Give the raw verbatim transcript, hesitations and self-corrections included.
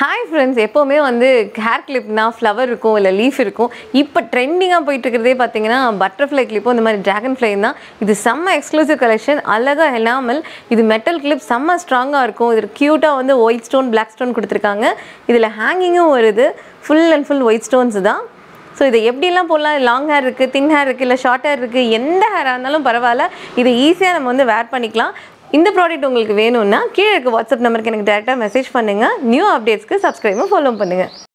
Hi friends, எப்போவுமே வந்து hair கிளிப்னா flower இருக்கும் இல்லை லீஃப் இருக்கும். இப்போ ட்ரெண்டிங்காக போயிட்டு இருக்கிறதே பார்த்தீங்கன்னா பட்டர்ஃப்ளை கிளிப்பும் இந்த மாதிரி ட்ராகன்ஃப்ளை தான். இது செம்ம எக்ஸ்க்ளூசிவ் கலெக்ஷன், அழகாக எனாமல். இது மெட்டல் கிளிப் செம்ம ஸ்ட்ராங்காக இருக்கும். இது க்யூட்டாக வந்து ஒயிட் ஸ்டோன் பிளாக் ஸ்டோன் கொடுத்துருக்காங்க. இதில் ஹேங்கிங்கும் வருது. Full and full white stones தான். ஸோ இதை எப்படிலாம் போடலாம்? லாங் ஹேர் இருக்குது, தின் ஹேர் இருக்குது, இல்லை ஷார்ட் ஹேர் இருக்குது, எந்த ஹேராக இருந்தாலும் பரவாயில்ல. இதை ஈஸியாக நம்ம வந்து வேர் பண்ணிக்கலாம். இந்த ப்ராடக்ட் உங்களுக்கு வேணும்னா கீழே இருக்க வாட்ஸ்அப் நம்பருக்கு எனக்கு டேரெக்டாக மெசேஜ் பண்ணுங்கள். நியூ அப்டேட்ஸ்க்கு சப்ஸ்கிரைபும் ஃபாலோ பண்ணுங்கள்.